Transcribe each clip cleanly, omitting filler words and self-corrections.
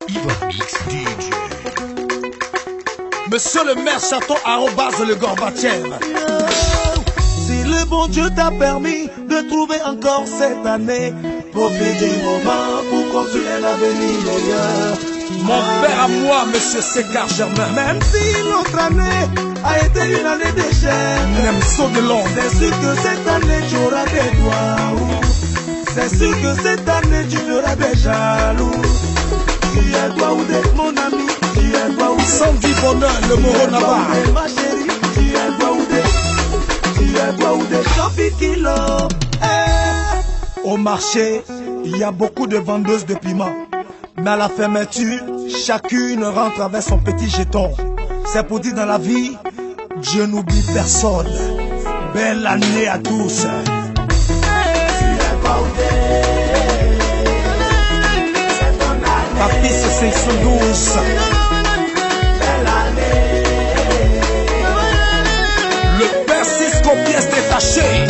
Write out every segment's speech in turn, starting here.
Mix DJ. Monsieur le maire Château @ le Gorbatchev. Si le bon Dieu t'a permis de trouver encore cette année, profite du moment pour construire l'avenir meilleur. Mon père à moi, monsieur Sécar Germain. Même si l'autre année a été une année d'échec, de l'ombre. c'est sûr que cette année tu auras des doigts. C'est sûr que cette année tu feras des jaloux. Tu es toi ou des, mon ami, tu es toi ou des. Sans du bonheur, le Moro Navarre. Ma chérie, tu es toi ou des. Tu es toi ou des Chafi Kilo. Au marché, il y a beaucoup de vendeuses de piments. Mais à la fermeture, chacune rentre avec son petit jeton. C'est pour dire dans la vie, Dieu n'oublie personne. Belle année à tous. Papy, c'est 512. Le père Cisco, pièce détachée.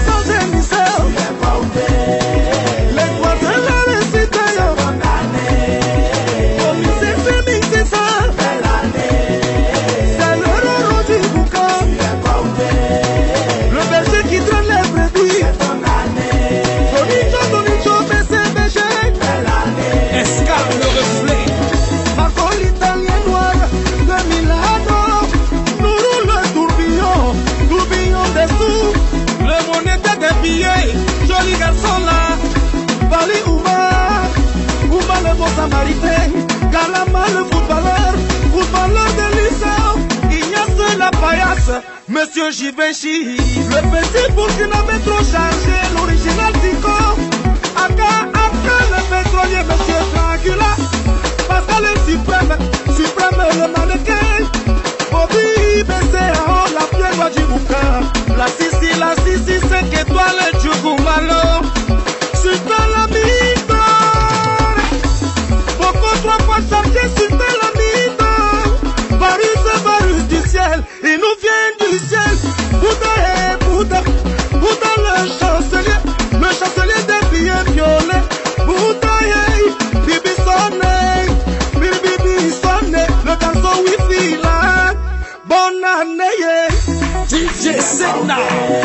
Joli garçon là, Bali Ouma le bon samaritain, Galama le footballeur de lycée, Ignace la paillasse, Monsieur Givenchy, le petit Burkinabé trop chargé, l'original Tico, Aka le pétrolier, Monsieur Dracula, Pascal le suprême le mannequin, Bobby BCAO, la pierre du bouquin, la Sissi 5 étoiles du Goumalo, super la mythe, beaucoup trop fois chargé, super la mythe, Varus du ciel, il nous vient du ciel, Bouddha le chancelier des billets violets, Bouddha Bibi Sonne, le garçon wifi là, bonne année, DJ Senna.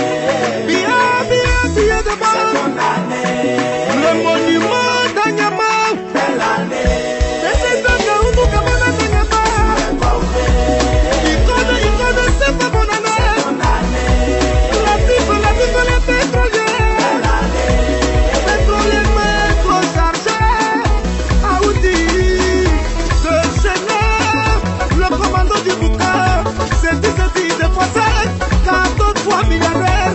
Bien de bon. Le monument d'Anyama. Belle année. C'est un où nous camarades d'Anyama. Il connaît, c'est pas bonne année. La Bible, les pétroliers. Pétrolier, métro chargé. Audi. De Genève. Le commando du bouquin. C'est 10 de fois 7. 14 fois milliardaire.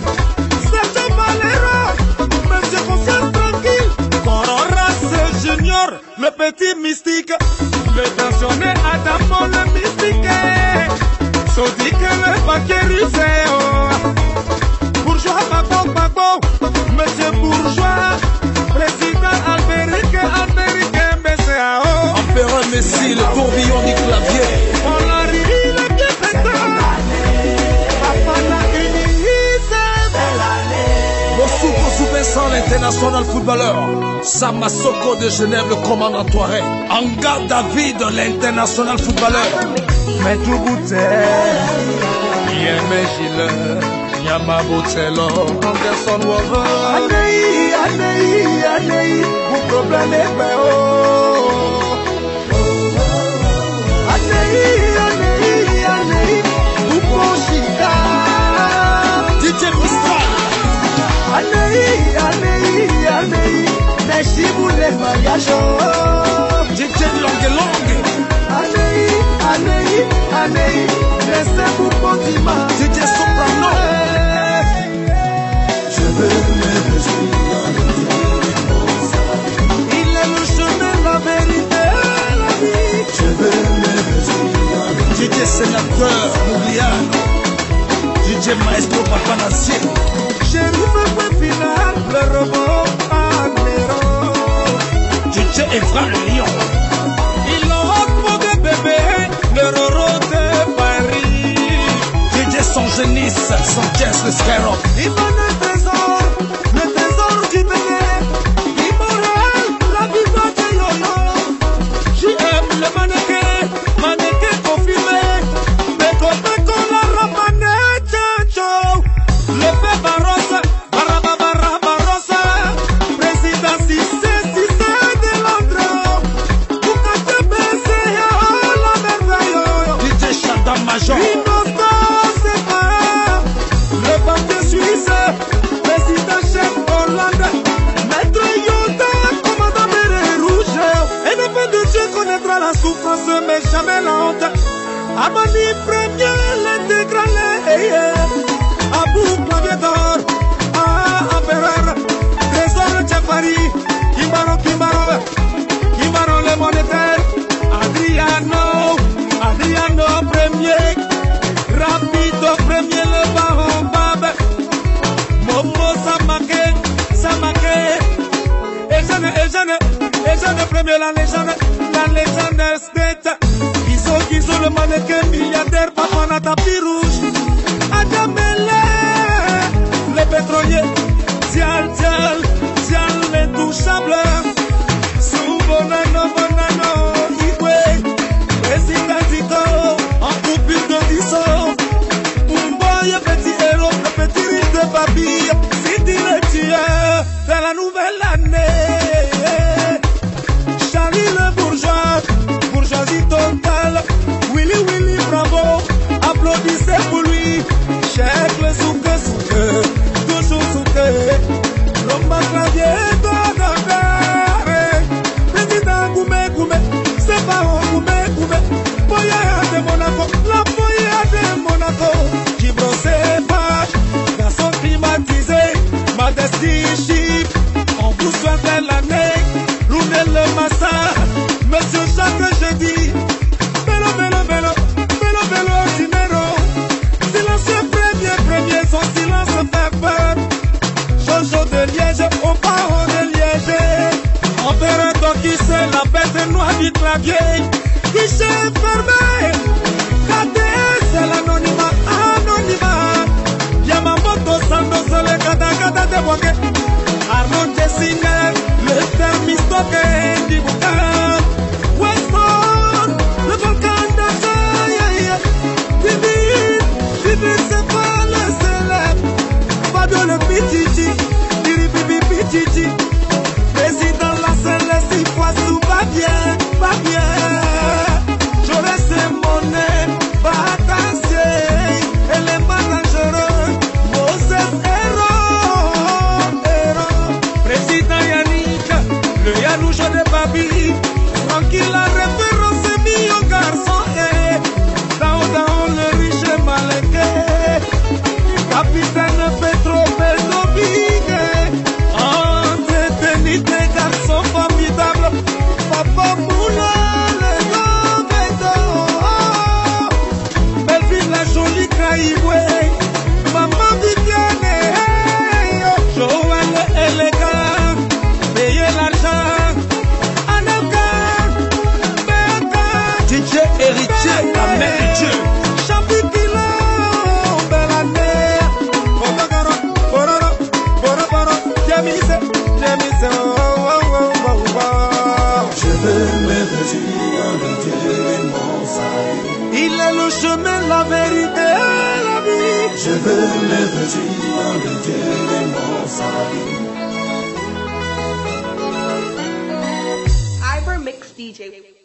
Le petit mystique, le tensionné Adamo le mystique, Sodique le paquet rusé, bourgeois Babo, monsieur bourgeois, président Albérique, BCAO, Empereur Messi, le tourbillon du clavier. on a ri le pied pétant, papa la unité, belle année. Bossouko Vincent, l'international footballeur. Samasoko de Genève, le commandant Touareg. Anga David, l'international footballeur. Maître Boutet, Yeme Gile, Yama Botello, Anderson Waver. Anei, vous problème est pas haut. Anei, vous penchita. DJ Mistral. Anei, merci pour les mariages. DJ Longue. Anei, laissez-vous continuer. DJ Soprano. Je veux me réjouir. Il est le chemin, la vérité, la vie. Je veux me réjouir. DJ Sénateur Mouliano. DJ Maestro Papanassier. Chérie, le point final, le robot en héros. DJ Evra le lion. Il aura pour des bébés, le roro de Paris. DJ Sangenis, Sanchez le Skyrock. Il va le trésor du Bénin. Immoral, la vie de Yoyo. le mannequin confirmé. Beko la ramane chacho. Le père Barrosa, Barrosa. Président Cissé de Londres. Bukate Bese, la merveille. DJ Shada Major. Le parti suisse, président chef Hollande, maître Yoda, commandant Béré Rouge. Et ne pas de Dieu connaîtra la souffrance, mais jamais la honte. Armani premier, l'intégrale, Abou clavier d'or, Empereur, Trésor Tchafari, Kimaro le monétaire, Adriano premier, Rapido premier le baron Babe, Momo Samake, et jeune premier la légende state, Gizo le mannequin milliardaire, papa na tapis rouge, Adamele, le pétrolier, Dial l'intouchable, Bonano, Igwe, président Tito, en coupure de 10 ans. Umboy, petit héros, le petit riche de Babi, Sidi le tueur de la nouvelle année. Charlie le bourgeois, bourgeoisie totale. Willy, bravo, applaudissez pour lui. Chèque le souke, toujours souke. Lomba clavier, c'est pas un goumé, Boya de Monaco, la Boya de Monaco, qui brossait pas, garçon climatisé, Modesty Chip, on vous souhaite l'année, roulez le massa, monsieur chaque jeudi, vélo, numéro, silencieux premier, son silence fait peur, Jojo de Liège, au baron de Liège, Opérateur qui c'est la bête noire du clavier, guichet fermé, KTS c'est l'anonymat, Yamamoto Sandos le gada de Bogue, Armand Dessiner, le thermistoque du bouquin, Weston, le volcan d'Ajaï, Bibi c'est pas le célèbre, Fabio le Pichichi, Pichichi, président la scène, 6 fois tout va bien, j'aurais ces monnaies, batassier, elle est pas dangereux, Moses héros, président Yannick, le Yanouche de Babi, tranquille la référence est mis au garçon, dans le riche malinqué, capitaine Petro Bedobigue, des garçons formidables, Papa Moula, le Gobedo, Belville la jolie Caïboué, Maman Viviane, Joël élégant, payez l'argent, Anaka, Béata, DJ héritier, la mère de Dieu. Chapitilo, belle année, Bororo, Jamise, je veux me réjouir de Dieu mon salut. Il est le chemin, la vérité, la vie. Je veux me réjouir de Dieu mon salut. Iber Mix DJ.